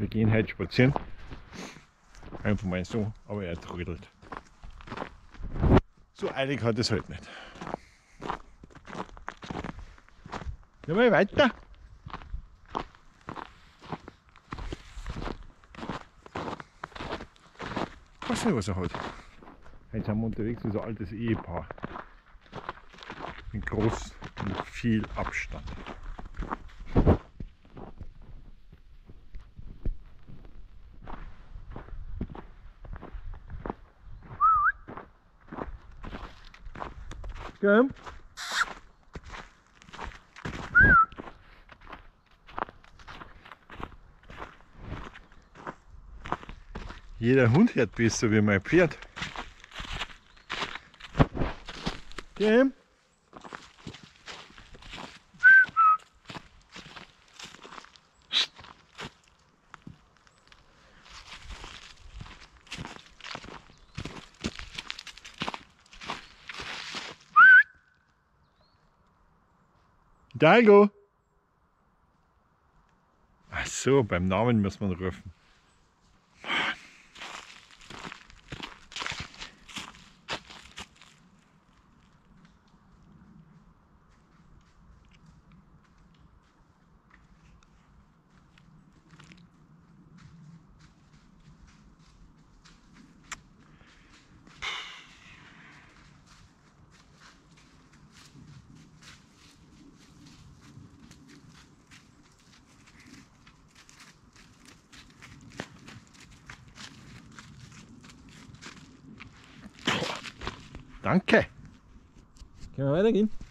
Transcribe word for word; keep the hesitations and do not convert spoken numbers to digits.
Wir gehen heute spazieren. Einfach mal so, aber er trödelt. So eilig hat es halt nicht. Gehen wir weiter. Ich weiß nicht, was er hat. Heute sind wir unterwegs wie so ein altes Ehepaar. Mit groß und viel Abstand. Gell? Jeder Hund hört besser wie mein Pferd. Gell? Hidalgo! Ach so, beim Namen muss man rufen. Danke. Können wir weitergehen?